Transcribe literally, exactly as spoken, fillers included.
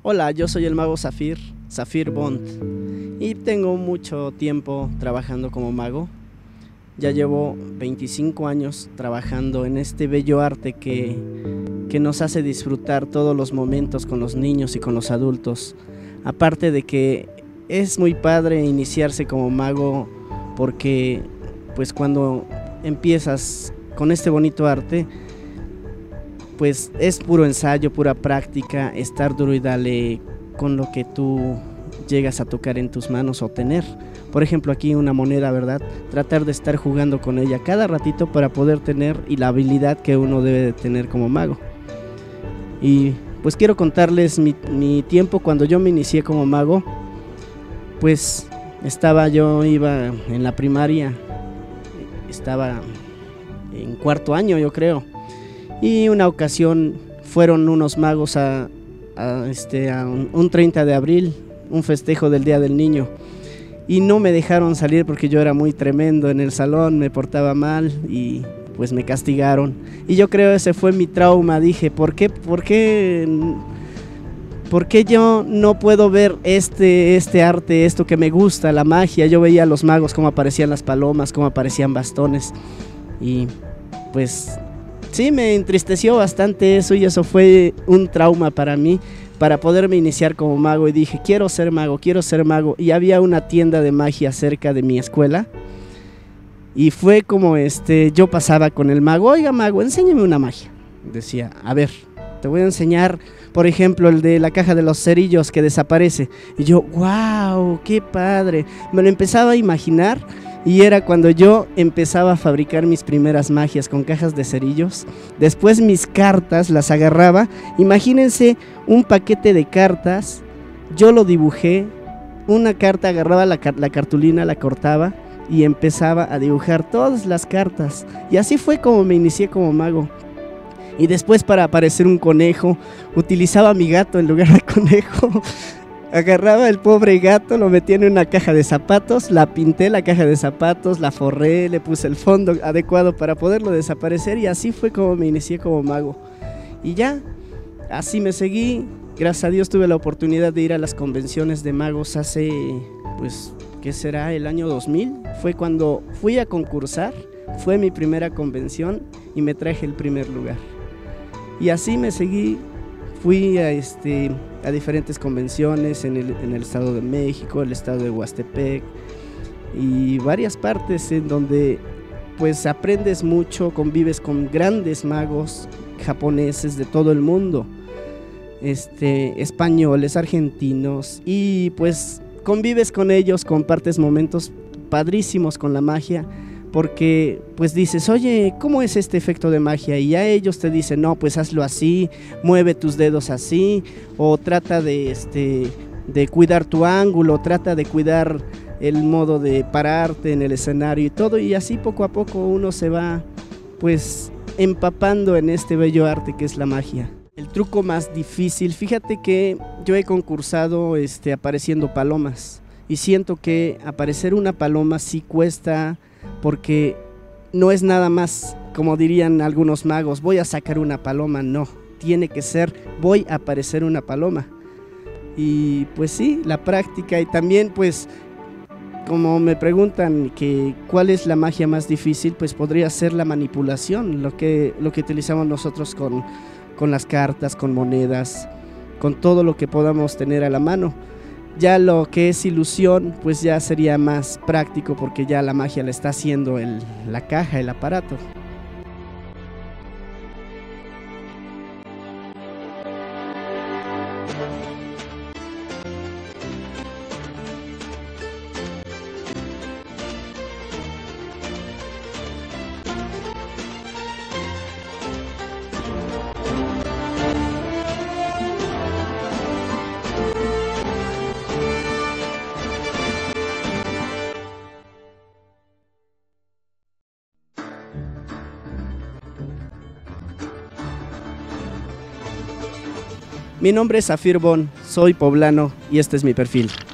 Hola, yo soy el mago Zafir, Zafir Bond, y tengo mucho tiempo trabajando como mago. Ya llevo veinticinco años trabajando en este bello arte que, que nos hace disfrutar todos los momentos con los niños y con los adultos. Aparte de que es muy padre iniciarse como mago, porque pues cuando empiezas con este bonito arte, pues es puro ensayo, pura práctica, estar duro y dale con lo que tú llegas a tocar en tus manos o tener. Por ejemplo, aquí una moneda, ¿verdad? Tratar de estar jugando con ella cada ratito para poder tener y la habilidad que uno debe de tener como mago. Y pues quiero contarles mi, mi tiempo cuando yo me inicié como mago. Pues estaba, yo iba en la primaria, estaba en cuarto año yo creo. Y una ocasión fueron unos magos a, a, este, a un, un treinta de abril, un festejo del Día del Niño, y no me dejaron salir porque yo era muy tremendo en el salón, me portaba mal y pues me castigaron. Y yo creo ese fue mi trauma. Dije, ¿por qué, por qué, por qué yo no puedo ver este, este arte, esto que me gusta, la magia? Yo veía a los magos, cómo aparecían las palomas, cómo aparecían bastones, y pues sí, me entristeció bastante eso, y eso fue un trauma para mí, para poderme iniciar como mago. Y dije, quiero ser mago, quiero ser mago. Y había una tienda de magia cerca de mi escuela, y fue como este, yo pasaba con el mago, oiga mago, enséñame una magia. Decía, a ver, te voy a enseñar, por ejemplo, el de la caja de los cerillos que desaparece. Y yo, wow, qué padre. Me lo empezaba a imaginar. Y era cuando yo empezaba a fabricar mis primeras magias con cajas de cerillos. Después mis cartas las agarraba. Imagínense un paquete de cartas. Yo lo dibujé. Una carta, agarraba la, la cartulina, la cortaba y empezaba a dibujar todas las cartas. Y así fue como me inicié como mago. Y después, para aparecer un conejo, utilizaba a mi gato en lugar de conejo. Agarraba el pobre gato, lo metía en una caja de zapatos, la pinté la caja de zapatos, la forré, le puse el fondo adecuado para poderlo desaparecer, y así fue como me inicié como mago. Y ya, así me seguí. Gracias a Dios tuve la oportunidad de ir a las convenciones de magos hace, pues, ¿qué será? El año dos mil. Fue cuando fui a concursar, fue mi primera convención y me traje el primer lugar. Y así me seguí. Fui a, este, a diferentes convenciones en el, en el Estado de México, el Estado de Huastepec y varias partes en donde pues aprendes mucho, convives con grandes magos japoneses de todo el mundo, este, españoles, argentinos, y pues convives con ellos, compartes momentos padrísimos con la magia. Porque pues dices, oye, ¿cómo es este efecto de magia? Y ya ellos te dicen, no, pues hazlo así, mueve tus dedos así, o trata de, este, de cuidar tu ángulo, trata de cuidar el modo de pararte en el escenario y todo. Y así poco a poco uno se va pues empapando en este bello arte que es la magia. El truco más difícil, fíjate que yo he concursado este, apareciendo palomas, y siento que aparecer una paloma sí cuesta, porque no es nada más, como dirían algunos magos, voy a sacar una paloma. No, tiene que ser, voy a aparecer una paloma. Y pues sí, la práctica. Y también pues, como me preguntan que cuál es la magia más difícil, pues podría ser la manipulación, lo que, lo que utilizamos nosotros con, con las cartas, con monedas, con todo lo que podamos tener a la mano. Ya lo que es ilusión, pues ya sería más práctico, porque ya la magia la está haciendo el, la caja, el aparato. Mi nombre es Zafir Bond, soy poblano y este es mi perfil.